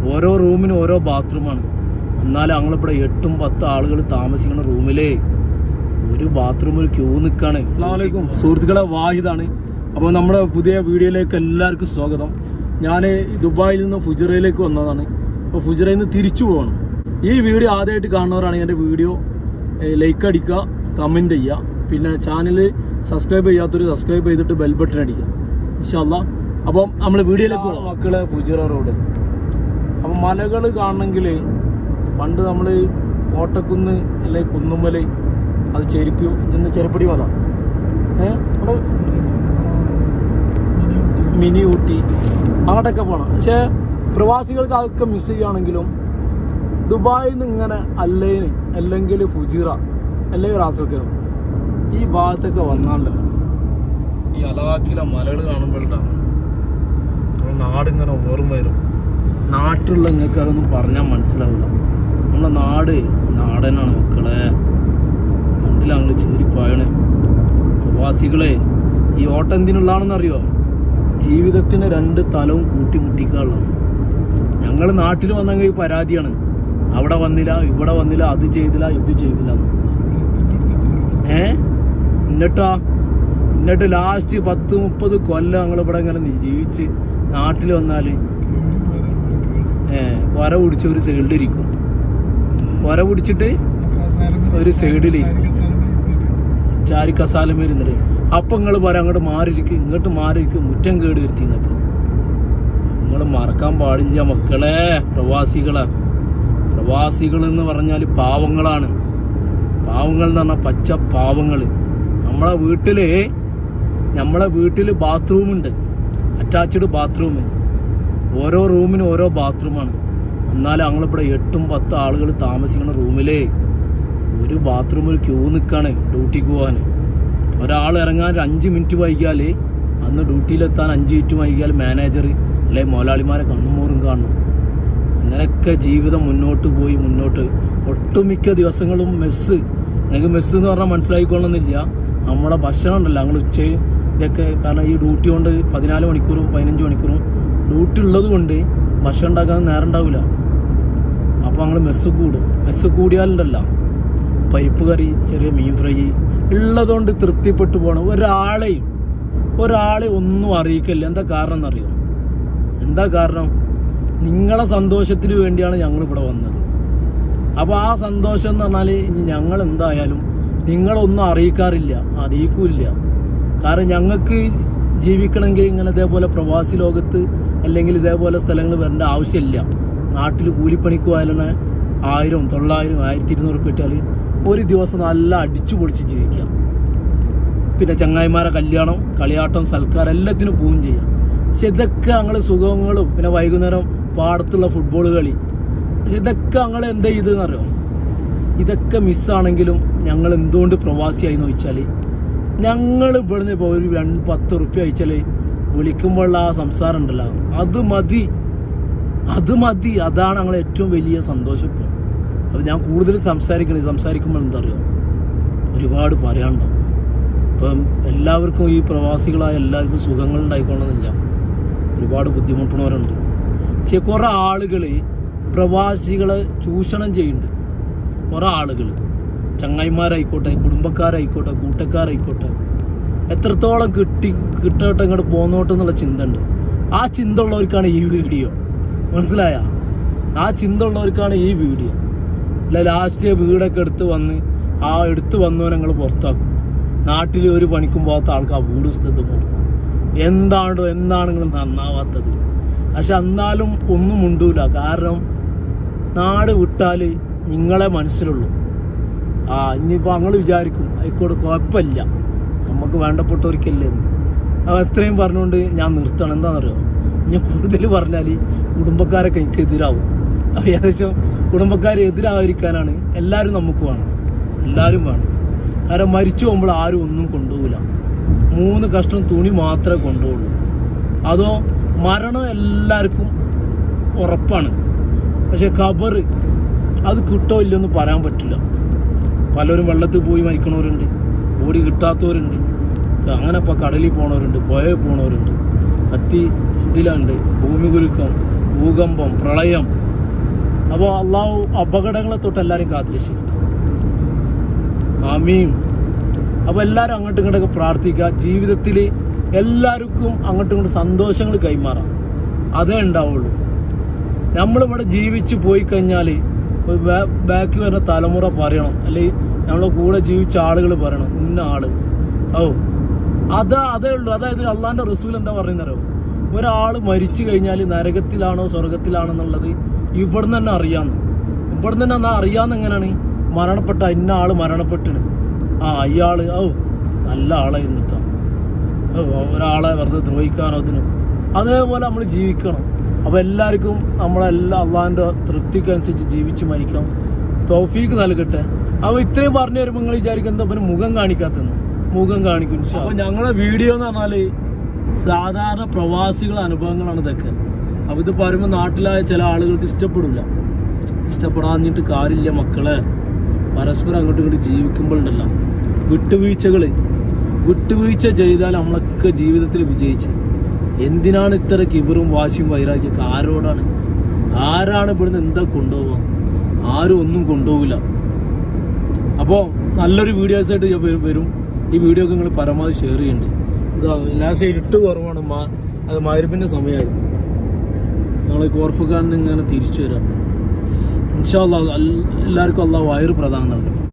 ഓരോ റൂമിനും ഓരോ ബാത്റൂമാണ്. എന്നാലും ഞങ്ങളിവിടെ 8-10 ആളുകൾ താമസിക്കുന്ന റൂമിലേ ഒരു ബാത്റൂമിൽ ക്യൂ നിൽക്കാണ്. അസ്സലാമു അലൈക്കും സുഹൃത്തുക്കളെ, വാഹിദാണ്. അപ്പോൾ നമ്മുടെ പുതിയ വീഡിയോയിലേക്ക് എല്ലാവർക്കും സ്വാഗതം. ഞാൻ ദുബായിൽ നിന്ന് ഫുജറയിലേക്ക് വന്നതാണ്. അപ്പോൾ ഫുജറയിൽ നിന്ന് തിരിച്ചു പോകണം. ഈ വീഡിയോ ആദ്യമായിട്ട് കാണുന്നവരാണെങ്കിൽ എൻ്റെ വീഡിയോ ലൈക്ക് അടിക്കുക, കമൻറ്റ് ചെയ്യുക, പിന്നെ ചാനൽ സബ്സ്ക്രൈബ് ചെയ്യാത്തൊരു സബ്സ്ക്രൈബ് ചെയ്തിട്ട് ബെൽ ബട്ടൺ അടിക്കുക ഇൻഷാ അല്ലാഹ്. അപ്പം നമ്മൾ വീഡിയോയിലേക്ക് പോകാം. മക്കളെ, ഫുജറ റോഡ്. അപ്പം മലകൾ കാണണമെങ്കിൽ പണ്ട് നമ്മൾ കോട്ടക്കുന്ന് അല്ലെ കുന്നുമ്മല്, അത് ചെരുപ്പ്, ഇതിന് ചെരുപ്പടി മല, മിനി ഊട്ടി അങ്ങോട്ടൊക്കെ പോകണം. പക്ഷെ പ്രവാസികൾക്ക് അതൊക്കെ മിസ് ചെയ്യുകയാണെങ്കിലും ദുബായിൽ നിന്ന് ഇങ്ങനെ അല്ലൈന് അല്ലെങ്കിൽ ഫുജിറ അല്ലെങ്കിൽ റാസൽഖൈർ ഈ ഭാഗത്തൊക്കെ വന്നാണ്ടല്ലോ, ഈ അലാക്കിലെ മലകൾ കാണുമ്പോഴാണ് നമ്മുടെ നാടിങ്ങനെ ഓർമ്മ വരും. നാട്ടിലുള്ള നിങ്ങൾക്ക് അതൊന്നും പറഞ്ഞാൽ മനസ്സിലാവില്ല. നമ്മളെ നാടനാണ് മക്കളെ. കണ്ടില്ല ഞങ്ങൾ ചേരിപ്പായണ്. പ്രവാസികളെ, ഈ ഓട്ടം എന്തിനുള്ളതാണെന്നറിയോ? ജീവിതത്തിന് 2 തലവും കൂട്ടിമുട്ടിക്കാനുള്ളതാണ്. ഞങ്ങൾ നാട്ടിൽ വന്നെങ്കിൽ പരാതിയാണ്, അവിടെ വന്നില്ല, ഇവിടെ വന്നില്ല, അത് ചെയ്തില്ല, ഇത് ചെയ്തില്ല. എന്നിട്ട് ലാസ്റ്റ് 10-30 കൊല്ലം ഞങ്ങളിവിടെ ഇങ്ങനെ ജീവിച്ച് നാട്ടിൽ വന്നാല് കൊര പിടിച്ച് ഒരു സൈഡിലിരിക്കും. കൊര പിടിച്ചിട്ട് ഒരു സൈഡിലിരിക്കും, ചാരി കസാലമേരുന്നിട്ട്. അപ്പൊ നിങ്ങൾ പറയാം അങ്ങോട്ട് മാറിയിരിക്കും, ഇങ്ങോട്ട് മാറിയിരിക്കും, മുറ്റം കേട് വരുത്തി എന്നൊക്കെ. നിങ്ങൾ മറക്കാൻ പാടില്ല മക്കളെ. പ്രവാസികൾ എന്ന് പറഞ്ഞാൽ പാവങ്ങളാണ്. പാവങ്ങൾ എന്ന് പറഞ്ഞാൽ പച്ച പാവങ്ങൾ. നമ്മളെ വീട്ടില് ബാത്റൂമുണ്ട്, അറ്റാച്ച്ഡ് ബാത്റൂം. ഓരോ റൂമിനും ഓരോ ബാത്റൂമാണ്. എന്നാലും ഞങ്ങളിവിടെ 8-10 ആളുകൾ താമസിക്കുന്ന റൂമിലേ ഒരു ബാത്റൂമിൽ ക്യൂ നിൽക്കാണ് ഡ്യൂട്ടിക്ക് പോകാൻ. ഒരാൾ ഇറങ്ങാൻ 5 മിനിറ്റ് വൈകിയാൽ, അന്ന് ഡ്യൂട്ടിയിലെത്താൻ 5 മിനിറ്റ് വൈകിയാൽ മാനേജർ അല്ലെ മുതലാളിമാരെ കണ്ണുമോറും കാണണം. അങ്ങനെയൊക്കെ ജീവിതം മുന്നോട്ട്. ഒട്ടുമിക്ക ദിവസങ്ങളും മെസ്സ്. നിങ്ങൾക്ക് മെസ്സ് എന്ന് പറഞ്ഞാൽ മനസ്സിലായിക്കൊള്ളുന്നില്ല. നമ്മളെ ഭക്ഷണം ഉണ്ടല്ലോ, ഞങ്ങൾ ഇതൊക്കെ, കാരണം ഈ ഡ്യൂട്ടി കൊണ്ട് 14 മണിക്കൂറും 15 മണിക്കൂറും ഡ്യൂട്ടി ഉള്ളത് കൊണ്ട് ഭക്ഷണം ഉണ്ടാക്കാൻ നേരം ഉണ്ടാവില്ല. അപ്പോൾ ഞങ്ങൾ മെസ്സ് കൂടിയാലുണ്ടല്ല, പരിപ്പ് കറി, ചെറിയ മീൻ ഫ്രൈ ഉള്ളതുകൊണ്ട് തൃപ്തിപ്പെട്ടു പോകണം. ഒരാളെ ഒന്നും അറിയിക്കില്ല. എന്താ കാരണം എന്നറിയോ? എന്താ കാരണം? നിങ്ങളെ സന്തോഷത്തിന് വേണ്ടിയാണ് ഞങ്ങൾ ഇവിടെ വന്നത്. അപ്പോൾ ആ സന്തോഷം എന്ന് പറഞ്ഞാൽ ഞങ്ങൾ എന്തായാലും നിങ്ങളൊന്നും അറിയിക്കൂല. കാരണം ഞങ്ങൾക്ക് ജീവിക്കണമെങ്കിൽ ഇങ്ങനെ ഇതേപോലെ പ്രവാസി ലോകത്ത് അല്ലെങ്കിൽ ഇതേപോലെ സ്ഥലങ്ങൾ വരേണ്ട ആവശ്യമില്ല. നാട്ടിൽ കൂലിപ്പണിക്ക് പോയാലും 1000, 900, 1200 ഉറുപ്പിക ഇട്ടാൽ ഒരു ദിവസം നല്ല അടിച്ചു പൊളിച്ച് ജീവിക്കാം. പിന്നെ ചങ്ങായിമാരെ കല്യാണം, കളിയാട്ടം, സൽക്കാരം എല്ലാത്തിനും പോവുകയും ചെയ്യാം. പക്ഷെ ഇതൊക്കെ ഞങ്ങൾ സുഖങ്ങളും, പിന്നെ വൈകുന്നേരം പാടത്തുള്ള ഫുട്ബോൾ കളി, പക്ഷെ ഇതൊക്കെ ഞങ്ങൾ എന്താ ചെയ്തെന്നറിയോ? ഇതൊക്കെ മിസ്സാണെങ്കിലും ഞങ്ങൾ എന്തുകൊണ്ട് പ്രവാസിയായി എന്ന് ചോദിച്ചാൽ, ഞങ്ങൾ ഇവിടുന്ന് ഇപ്പോൾ ഒരു 10 ഉറുപ്പിക അയച്ചാൽ വിളിക്കുമ്പോഴുള്ള ആ സംസാരം ഉണ്ടല്ലോ, അത് മതി. അതാണ് ഞങ്ങൾ ഏറ്റവും വലിയ സന്തോഷം. ഇപ്പോൾ അപ്പോൾ ഞാൻ കൂടുതൽ സംസാരിക്കുമ്പോൾ എന്താ അറിയോ, ഒരുപാട് പറയാനുണ്ടാവും. ഇപ്പം എല്ലാവർക്കും, ഈ പ്രവാസികളായ എല്ലാവർക്കും സുഖങ്ങൾ ഉണ്ടായിക്കൊള്ളുന്നില്ല. ഒരുപാട് ബുദ്ധിമുട്ടുന്നവരുണ്ട്. പക്ഷെ കുറേ ആളുകൾ പ്രവാസികളെ ചൂഷണം ചെയ്യുന്നുണ്ട്. കുറേ ആളുകൾ, ചങ്ങായിമാരായിക്കോട്ടെ, കുടുംബക്കാരായിക്കോട്ടെ, കൂട്ടക്കാരായിക്കോട്ടെ, എത്രത്തോളം കിട്ടട്ടെ ഇങ്ങോട്ട് പോന്നോട്ടെ എന്നുള്ള ചിന്ത ഉണ്ട്. ആ ചിന്ത ഉള്ളവർക്കാണ് ഈ വീഡിയോ, മനസ്സിലായ? ആ ചിന്ത ഉള്ളവർക്കാണ് ഈ വീഡിയോ. അല്ല, ലാസ്റ്റ് വീടൊക്കെ എടുത്ത് വന്നവനെ ഞങ്ങൾ പുറത്താക്കും. നാട്ടിൽ ഒരു പണിക്കും പോകാത്ത ആൾക്ക് ആ വീട് സ്ഥലത്ത് കൊടുക്കും. എന്താണ് നിങ്ങൾ നന്നാവാത്തത്? പക്ഷെ എന്നാലും ഒന്നും ഉണ്ടൂല. കാരണം നാട് വിട്ടാൽ നിങ്ങളെ മനസ്സിലുള്ളൂ. ഇനിയിപ്പോൾ ഞങ്ങൾ വിചാരിക്കും ആയിക്കോട്ടെ, കുഴപ്പമില്ല, നമുക്ക് വേണ്ടപ്പെട്ടവർക്കല്ലേന്ന്. എത്രയും പറഞ്ഞുകൊണ്ട് ഞാൻ നിർത്തണം. എന്താണെന്നറിയോ? ഞാൻ കൂടുതൽ പറഞ്ഞാൽ കുടുംബക്കാരൊക്കെ എനിക്ക് എതിരാവും. അപ്പോൾ ഏകദേശം കുടുംബക്കാരെ എതിരായിരിക്കാനാണ് എല്ലാവരും വേണം. കാരണം മരിച്ചു പോകുമ്പോൾ ആരും ഒന്നും കൊണ്ടുപോകില്ല. 3 കഷ്ണം തുണി മാത്രമേ കൊണ്ടുപോകുള്ളൂ. അതോ മരണം എല്ലാവർക്കും ഉറപ്പാണ്. പക്ഷെ ഖബർ അത് കിട്ടോ ഇല്ലെന്ന് പറയാൻ പറ്റില്ല. പലരും വെള്ളത്തിൽ പോയി മരിക്കണവരുണ്ട്, ബോഡി കിട്ടാത്തവരുണ്ട്, അങ്ങനെ ഇപ്പോൾ കടലിൽ പോണവരുണ്ട്, പുഴയിൽ പോണവരുണ്ട്, കത്തി ഇതിലുണ്ട്, ഭൂമി കുലുക്കം, ഭൂകമ്പം, പ്രളയം. അപ്പോൾ അള്ളാഹു അപകടങ്ങളെ തൊട്ട് എല്ലാവരും കാത്തിരക്ഷിക്കട്ടെ. ആമീൻ. അപ്പോൾ എല്ലാവരും അങ്ങോട്ടും ഇങ്ങോട്ടൊക്കെ പ്രാർത്ഥിക്കുക. ജീവിതത്തിൽ എല്ലാവർക്കും അങ്ങോട്ടും ഇങ്ങോട്ടും സന്തോഷങ്ങൾ കൈമാറാം. അതേ ഉണ്ടാവുള്ളൂ. നമ്മളിവിടെ ജീവിച്ച് പോയി കഴിഞ്ഞാൽ ബാക്കി വരുന്ന തലമുറ പറയണം, അല്ലെങ്കിൽ നമ്മളെ കൂടെ ജീവിച്ച ആളുകൾ പറയണം, ഇന്ന ആള് അതേ ഉള്ളൂ. അതായത് അള്ളാന്റെ റസൂൽ എന്താ പറയുന്നല്ലോ, ഒരാൾ മരിച്ചു കഴിഞ്ഞാൽ നരകത്തിലാണോ സ്വർഗത്തിലാണോ എന്നുള്ളത് ഇവിടുന്ന് തന്നെ അറിയാന്ന്. ഇവിടുന്ന് തന്നെ അറിയാന്ന് എങ്ങനെയാണ്? മരണപ്പെട്ട ഇന്ന ആള് മരണപ്പെട്ടിന്, അയാള് നല്ല ആളായിരുന്നിട്ടാ, ഒരാളെ വെറുതെ ദ്രോഹിക്കാനോ അതിനും. അതേപോലെ നമ്മൾ ജീവിക്കണം. അപ്പോൾ എല്ലാവർക്കും നമ്മളെല്ലാം അള്ളാഹിൻ്റെ തൃപ്തിക്കനുസരിച്ച് ജീവിച്ച് മരിക്കാം. തൗഫീക്ക് നൽകട്ടെ. അപ്പോൾ ഇത്രയും പറഞ്ഞു വരുമ്പോൾ നിങ്ങൾ വിചാരിക്കും എന്താ പിന്നെ മുഖം കാണിക്കാത്തെന്ന്. മുഖം കാണിക്കും. അപ്പോൾ ഞങ്ങളെ വീഡിയോ എന്ന് പറഞ്ഞാൽ സാധാരണ പ്രവാസികളുടെ അനുഭവങ്ങളാണ് ഇതൊക്കെ. അപ്പോൾ ഇത് പറയുമ്പോൾ നാട്ടിലായ ചില ആളുകൾക്ക് ഇഷ്ടപ്പെടില്ല. ഇഷ്ടപ്പെടാഞ്ഞിട്ട് കാര്യമില്ല മക്കളെ. പരസ്പരം അങ്ങോട്ടും ഇങ്ങോട്ട് ജീവിക്കുമ്പോഴുണ്ടല്ല വിട്ടുവീഴ്ച ചെയ്താൽ നമ്മളൊക്കെ ജീവിതത്തിൽ വിജയിച്ച്. എന്തിനാണ് ഇത്ര കിബറും വാശിയും വൈരാഗ്യമൊക്കെ? ആരാണ് ഇവിടുന്ന് എന്താ കൊണ്ടുപോവുക? ആരും ഒന്നും കൊണ്ടുപോകില്ല. അപ്പോൾ നല്ലൊരു വീഡിയോസായിട്ട് ഞാൻ വരും. ഈ വീഡിയോ ഒക്കെ നിങ്ങൾ പരമാവധി ഷെയർ ചെയ്യണ്ടേ. ലാസ്റ്റ് ഇരുട്ട് കുറവാണ്, അത് മഗ്‌രിബിന്റെ സമയമായി. ഞങ്ങൾ കോർഫുഖാനിൽ നിന്ന് ഇങ്ങനെ തിരിച്ചു വരാം. ഇൻഷാ അല്ലാഹ് എല്ലാവർക്കും അല്ലാഹു വയറ് പ്രദാനം നൽകണം.